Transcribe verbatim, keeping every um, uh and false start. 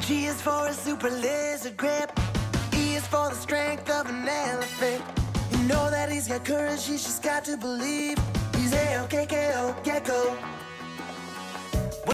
G is for a super lizard grip. E is for the strength of an elephant. You know that he's got courage, he's just got to believe. He's A O K K O, Gekko.